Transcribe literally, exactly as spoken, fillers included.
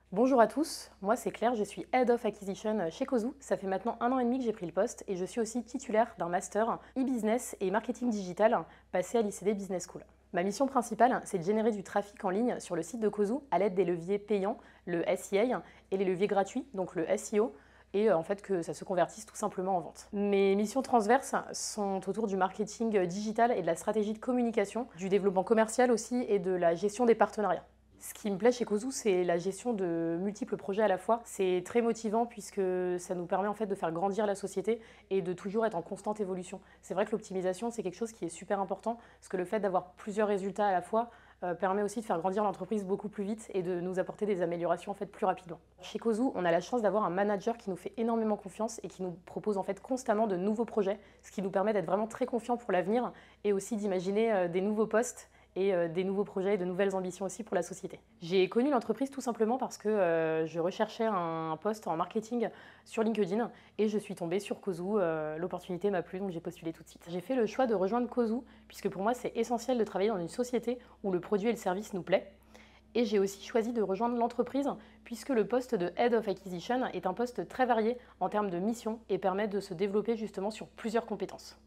Bonjour à tous, moi c'est Claire, je suis Head of Acquisition chez Cozu. Ça fait maintenant un an et demi que j'ai pris le poste et je suis aussi titulaire d'un master e-business et marketing digital passé à l'I C D Business School. Ma mission principale, c'est de générer du trafic en ligne sur le site de Cozu à l'aide des leviers payants, le S E A, et les leviers gratuits, donc le S E O, et euh, en fait que ça se convertisse tout simplement en vente. Mes missions transverses sont autour du marketing digital et de la stratégie de communication, du développement commercial aussi et de la gestion des partenariats. Ce qui me plaît chez Cozu, c'est la gestion de multiples projets à la fois. C'est très motivant puisque ça nous permet en fait de faire grandir la société et de toujours être en constante évolution. C'est vrai que l'optimisation, c'est quelque chose qui est super important parce que le fait d'avoir plusieurs résultats à la fois euh, permet aussi de faire grandir l'entreprise beaucoup plus vite et de nous apporter des améliorations en fait plus rapidement. Chez Cozu, on a la chance d'avoir un manager qui nous fait énormément confiance et qui nous propose en fait constamment de nouveaux projets, ce qui nous permet d'être vraiment très confiants pour l'avenir et aussi d'imaginer euh, des nouveaux postes et euh, des nouveaux projets et de nouvelles ambitions aussi pour la société. J'ai connu l'entreprise tout simplement parce que euh, je recherchais un poste en marketing sur LinkedIn et je suis tombée sur Cozu. Euh, L'opportunité m'a plu, donc j'ai postulé tout de suite. J'ai fait le choix de rejoindre Cozu puisque pour moi c'est essentiel de travailler dans une société où le produit et le service nous plaît. Et j'ai aussi choisi de rejoindre l'entreprise puisque le poste de Head of Acquisition est un poste très varié en termes de mission et permet de se développer justement sur plusieurs compétences.